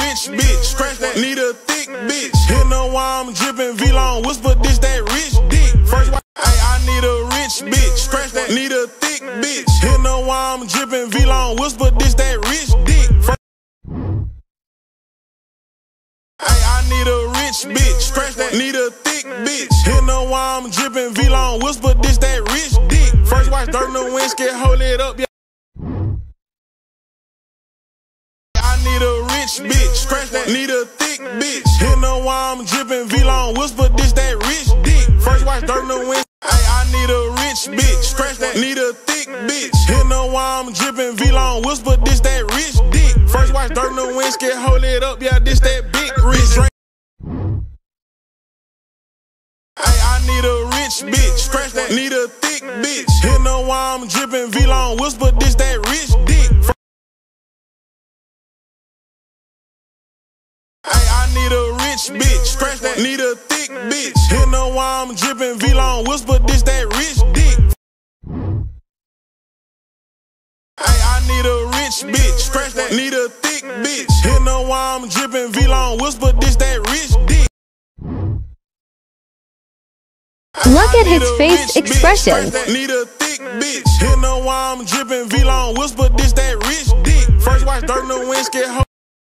rich bitch, scratch that. Need a thick bitch. You know why I'm dripping V-long whisper, this that rich dick. First wife, I need a rich bitch, scratch that. Need a thick bitch. You know why I'm dripping V-long whisper, this that rich dick. I need a rich bitch, scratch that. Need a thick bitch. You know why I'm dripping V-long whisper, this that rich dick. First watch dirt in the wind, scared, hold it up, yeah. I need a rich bitch, scratch that. Need a thick bitch. You know why I'm dripping V-long whisper, this that rich dick. First watch dirt in the wind. I need a rich bitch, scratch that. Need a thick bitch. You know why I'm dripping V-long whisper, this that rich dick. First watch dirt in the wind, scared, hold it up, yeah, this that big rich. I need a rich bitch, scratch that. Need a thick bitch. You know why I'm dripping V-long whisper, this that rich dick. I need a rich bitch, scratch that. Need a thick bitch. You know why I'm dripping V-long whisper, this that rich dick. I need a rich bitch, scratch that. Need a thick bitch. You know why I'm dripping V-long whisper, this that rich dick. Look at his face expression. Need a thick bitch. You know why I'm dripping V-long whisper, this that rich dick. First watch dirt in the wind, scared.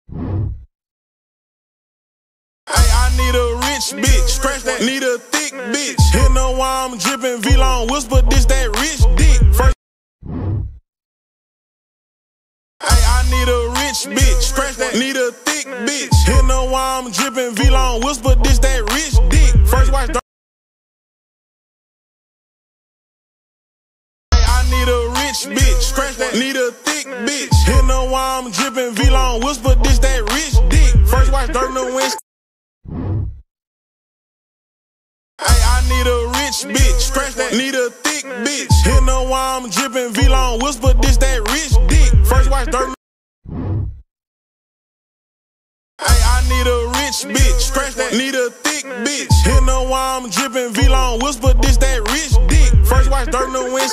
I need a rich bitch, scratch that. Need a thick bitch. You know why I'm dripping V-long whisper, this that rich dick. First I need a rich bitch, scratch that. Need a thick bitch. You know why I'm dripping V-long whisper, this that rich dick. First watch dirt. I need a rich bitch, scratch that. Need a thick bitch. You know why I'm dripping V-long whisper, this that rich dick. First watch dirt in the wind. I need a rich bitch, scratch that. Need a thick bitch. You know why I'm dripping V-long whisper, this that rich dick. First watch dirt. I need a rich bitch, scratch that. Need a thick bitch. You know why I'm dripping V-long whisper, this that rich dick. First watch dirt in the wind.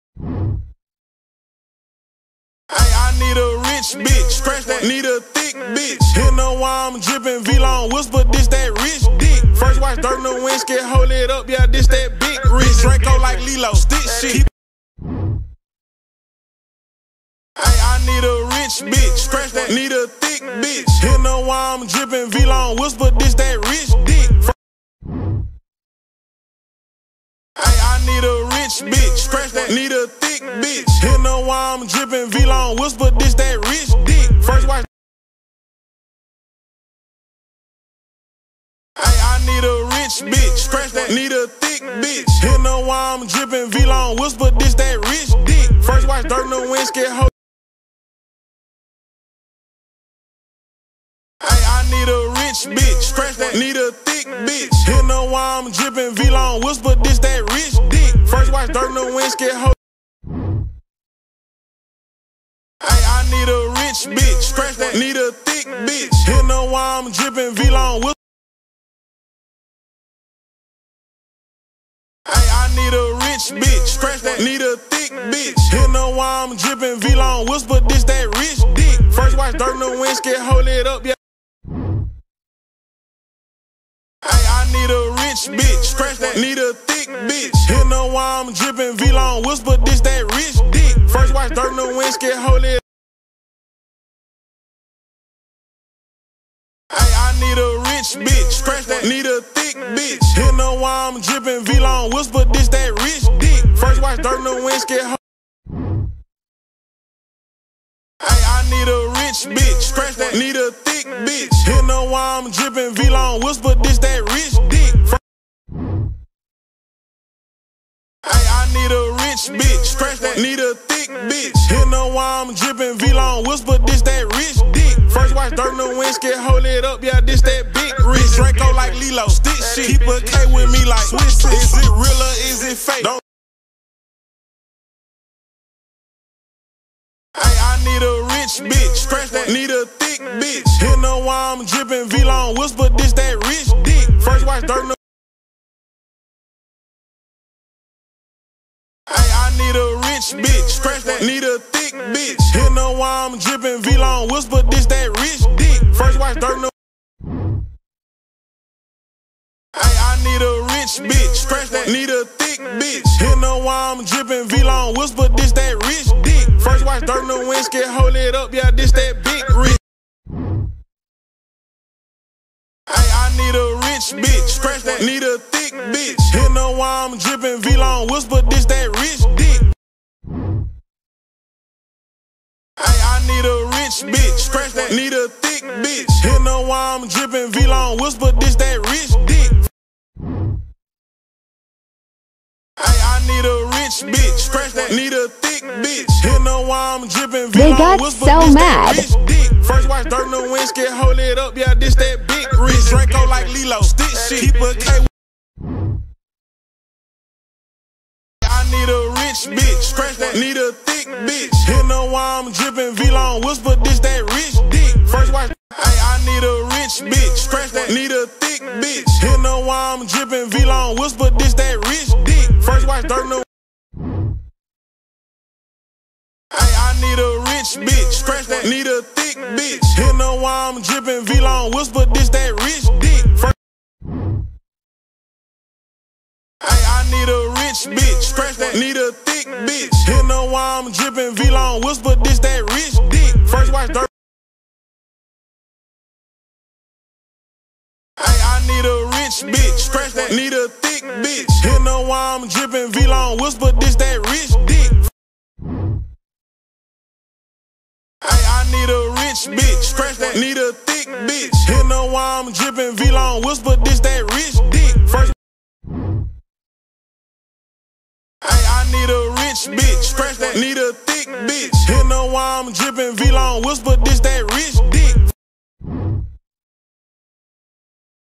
I need a rich bitch, scratch that. Need a thick bitch. You know why I'm dripping V-long whisper, this that rich dick. First watch dirt in the wind, scared, hold it up, yeah, this that big rich. Draco like Lilo, stick shit. I need a rich bitch, scratch that. Need a thick bitch. You know why I'm dripping V-long whisper, this that rich dick. I need a rich bitch, scratch that. Need a thick bitch. You know why I'm dripping V-long whisper, this that rich dick. First watch. I need a rich bitch, scratch that. Need a thick bitch. You know why I'm dripping V-long whisper, this that rich dick. First watch dirt in the wind, scared. I need a rich bitch, scratch that. Need a thick bitch. You know why I'm dripping V-long whisper, this that rich dick. First watch dirt in the wind, scared. I need a rich bitch, scratch that. Need a thick bitch. You know why I'm dripping V-long whisper. I need a rich bitch, scratch that. Need a thick bitch. You know why I'm dripping V-long whisper, this that rich dick. First watch dirt in the wind, scared, hold it up, yeah. I need a rich bitch, scratch that. Need a thick bitch. You know why I'm dripping V-long whisper, this that rich dick. First watch dirt in the wind, scared, hold it. I need a rich bitch, scratch that. Need a thick bitch. You know why I'm dripping V-long whisper, this that rich dick. First watch dirt in the wind, scared. I need a rich bitch, scratch that. Need a thick bitch. You know why I'm dripping V-long whisper, this that rich dick. I need a rich bitch, scratch that. Need a thick bitch. You know why I'm dripping V-long whisper, this that rich dick. First watch dirt in the wind, scared, hold it up, yeah, this that big rich. Draco like Lilo, stick shit. Keep a K with me like Swiss. Is it real or is it fake? Don't. I need a rich bitch, scratch that. Need a thick bitch. You know why I'm dripping V-long whisper, this that rich dick. First watch dirt in the. I need a rich bitch, scratch that. Need a thick bitch. You know why I'm dripping V-long whisper, this that rich dick. First watch. dirt no. Hey, I need a rich bitch. Scratch that. Need a thick bitch. You know why I'm dripping V-long whisper. This that rich dick. First watch dirt no windscreen. Hold it up. Yeah, this that big rich. Hey, I need a rich bitch. Scratch that. Need a thick bitch. You know why I'm dripping V-long whisper. This that rich dick. Hey, I need a rich bitch. Scratch that. Need a thick bitch. You know why I'm dripping V-long whisper. This that rich dick. Hey, I need a rich bitch. Scratch that. Need a thick bitch. You know why I'm dripping They V-long got whisper. so This mad. that rich dick. First watch dirt no windscreen. Hold it up. Yeah, this that big rich. Draco like Lilo. Stick shit. Keep a K. I need a rich bitch. Scratch that. Need a thick bitch. You know why I'm dripping V-long whisper. This that rich dick. First watch. Hey, I need a rich bitch. Scratch that. Need a thick bitch. You know why I'm dripping V-long whisper. This that rich dick. First watch dirt no. Hey, I need a rich bitch. Scratch that. Need a thick bitch. You know why I'm dripping V-long whisper. This that rich dick. First. Hey, I need a rich bitch. Scratch that. Need a thick bitch. You know why I'm dripping V-long whisper. This that rich dick. First watch dirt. Hey, I need a rich bitch. Scratch that. Need a thick bitch. You know why I'm dripping V-long whisper. This that rich dick. Hey, I need a rich bitch. Scratch that. Need a thick bitch. You know why I'm dripping V-long whisper. This that rich dick. First. Hey, I need a rich bitch. Scratch that. Need a thick bitch. You know why I'm dripping V-long whisper. This that rich dick.